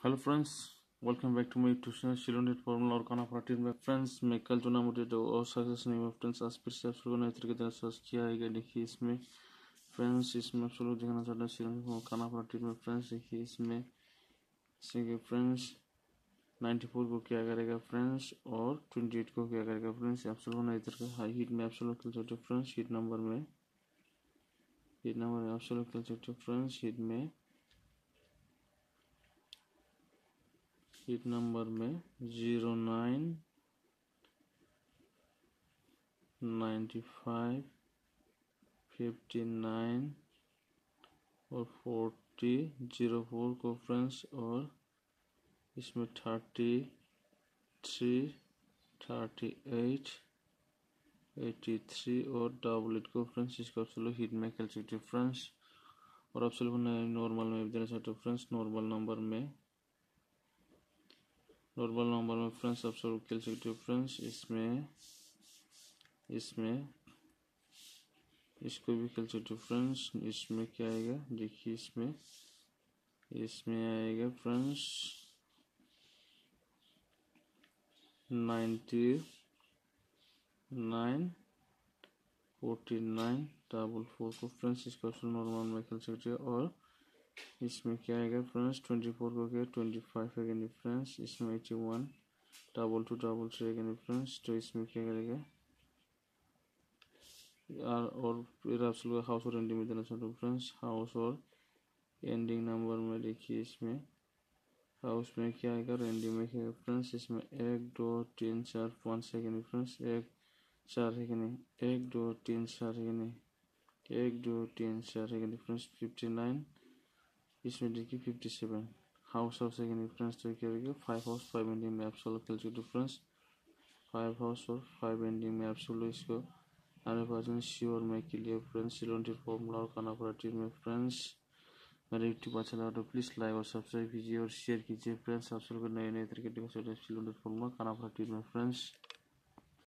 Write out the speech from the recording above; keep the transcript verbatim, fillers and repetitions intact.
Hello friends, welcome back to my tuition Shillong night formula और खाना प्रोटीन में फ्रेंड्स। मैं कल जो ना मोटे और सक्सेस नहीं हुआ फ्रेंड्स। आज फिर से आप लोगों ने तरीके तरह सर्च किया है। देखिए इसमें फ्रेंड्स, इसमें आप लोग देखना चाहते हैं शिलोनेट और खाना प्रोटीन में फ्रेंड्स। देखिए इसमें इसके फ्रेंड्स नाइन्टी फोर को क्या करेगा फ्रेंड्स और ट्वेंटी एट को क्या करेगा फ्रेंड्स। आप लोगों ने इधर का हाई हीट में आप लोग खेल सकते फ्रेंड्स। हीट नंबर में हीट नंबर में आप लोग खेल सकते फ्रेंड्स। हीट में हीट नंबर में zero nine ninety five fifty nine और फोर्टी जीरो फोर को फ्रेंड्स और इसमें thirty three thirty eight eighty three और डबल एट को फ्रेंड्स। इसको आप लोग हीट में खेल सकते फ्रेंड्स। और आप लोग नॉर्मल में भी देना चाहते हो फ्रेंड्स। नॉर्मल नंबर में नॉर्मल नंबर में फ्रेंड्स आप लोग खेल सकते हो फ्रेंड्स। इसमें इसमें इसको भी खेल सकते हो फ्रेंड्स। इसमें क्या आएगा देखिए, इसमें इसमें आएगा friends ninety nine forty nine double four को फ्रेंड्स। इसका ऑप्शन नॉर्मल में खेल सकते हो। और इसमें क्या आएगा फ्रेंड्स ट्वेंटी फोर को क्या ट्वेंटी फाइव है फ्रेंड्स। इसमें eighty one double two double three है फ्रेंड्स। तो इसमें क्या करेगा यार। और फिर आप लोग हाउस और एंडिंग में देना चाहते हो फ्रेंड्स। हाउस और एंडिंग नंबर में देखिए इसमें हाउस में क्या आएगा और एंडिंग में क्या फ्रेंड्स। इसमें एक दो तीन चार पाँच सेकेंड फ्रेंड्स। एक चार है कि नहीं, एक दो तीन चार है कि नहीं, एक दो तीन चार है कि नहीं फ्रेंड्स। फिफ्टी नाइन इसमें देखिए फिफ्टी सेवन हाउस हाउस है कि नहीं फ्रेंड्स। तो क्या होगा फाइव हाउस फाइव एंडिंग में आप सोलह खेल सकते फ्रेंड्स। फाइव हाउस और फाइव एंडिंग में आप सोलह इसको हंड्रेड परसेंट श्योर मैं क्लियर फ्रेंड्स। सिलोनेट फॉर्मूला और खाना प्रोटीन में फ्रेंड्स। मेरा यूट्यूब अच्छा लगा तो प्लीज़ लाइक और सब्सक्राइब कीजिए और शेयर कीजिए फ्रेंड्स। आप सबको नए नए तरीके से सिलोनेट फॉर्मूला खाना प्रोटीन में फ्रेंड्स।